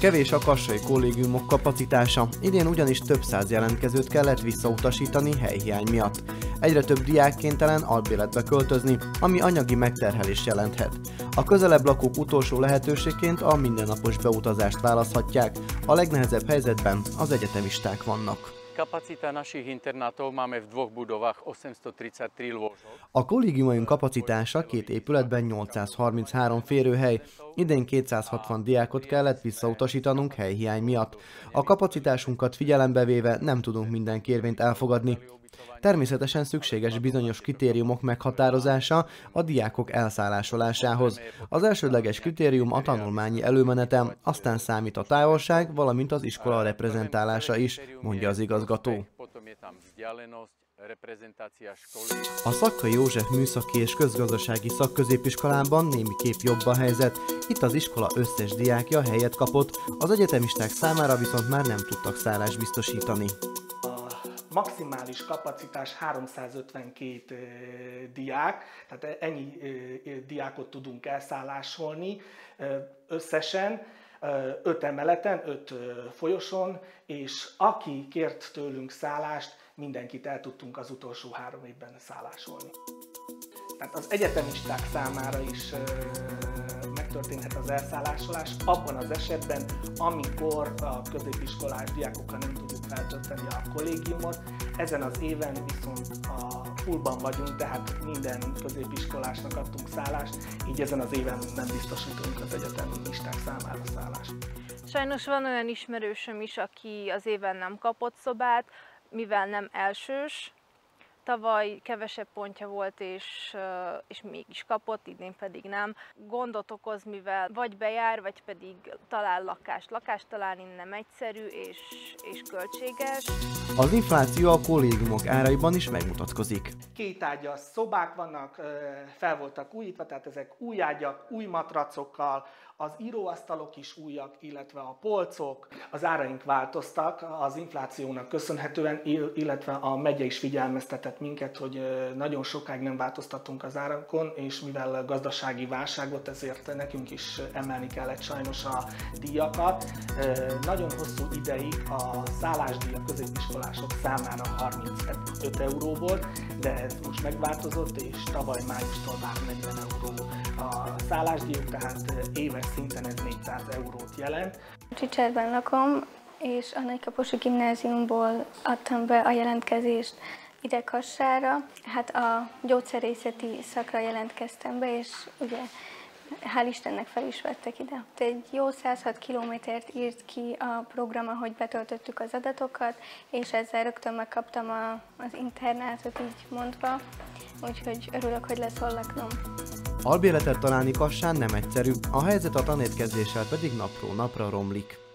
Kevés a kassai kollégiumok kapacitása, idén ugyanis több száz jelentkezőt kellett visszautasítani helyhiány miatt. Egyre több diák kénytelen albérletbe költözni, ami anyagi megterhelést jelenthet. A közelebb lakók utolsó lehetőségként a mindennapos beutazást választhatják, a legnehezebb helyzetben az egyetemisták vannak. Kapacita našich internátov máme v dvoch budovách 833 lôžok. A kollégiumaink kapacitása két épületben 833 férőhely, idén 260 diákot kellett visszautasítanunk helyhiány miatt. A kapacitásunkat figyelembe véve nem tudunk minden kérvényt elfogadni. Természetesen szükséges bizonyos kritériumok meghatározása a diákok elszállásolásához. Az elsődleges kritérium a tanulmányi előmenetem, aztán számít a távolság, valamint az iskola reprezentálása is, mondja az igazgató. A Szakkai József Műszaki és Közgazdasági Szakközépiskolában némiképp jobb a helyzet. Itt az iskola összes diákja helyet kapott, az egyetemisták számára viszont már nem tudtak szállást biztosítani. Maximális kapacitás 352 diák, tehát ennyi diákot tudunk elszállásolni összesen, 5 emeleten, 5 folyosón, és aki kért tőlünk szállást, mindenkit el tudtunk az utolsó 3 évben szállásolni. Tehát az egyetemisták számára is megtörténhet az elszállásolás abban az esetben, amikor a középiskolás diákokkal nem tudjuk feltölteni a kollégiumot. Ezen az éven viszont a fullban vagyunk, tehát minden középiskolásnak adtunk szállást, így ezen az éven nem biztosítunk az egyetemisták számára szállást. Sajnos van olyan ismerősöm is, aki az éven nem kapott szobát, mivel nem elsős. Tavaly kevesebb pontja volt, és mégis kapott, idén pedig nem. Gondot okoz, mivel vagy bejár, vagy pedig talál lakást. Lakást találni nem egyszerű és költséges. Az infláció a kollégiumok áraiban is megmutatkozik. Kétágyas szobák vannak, fel voltak újítva, tehát ezek új ágyak, új matracokkal, az íróasztalok is újak, illetve a polcok. Az áraink változtak az inflációnak köszönhetően, illetve a megye is figyelmeztetett minket, hogy nagyon sokáig nem változtattunk az árakon, és mivel gazdasági válság volt, ezért nekünk is emelni kellett sajnos a díjakat. Nagyon hosszú ideig a szállásdíj a középiskolások számára 35 euró volt, de ez most megváltozott, és tavaly májustól már 40 euró a szállásdíjuk, tehát éves szinten ez 400 eurót jelent. Csicserben lakom, és a Nagykaposi Gimnáziumból adtam be a jelentkezést ide Kassára. Hát a gyógyszerészeti szakra jelentkeztem be, és ugye hál' Istennek fel is vettek ide. Egy jó 106 kilométert írt ki a program, ahogy betöltöttük az adatokat, és ezzel rögtön megkaptam az internátot, így mondva, úgyhogy örülök, hogy lesz hol laknom. Albérletet találni Kassán nem egyszerű, a helyzet a tanérkezéssel pedig napról napra romlik.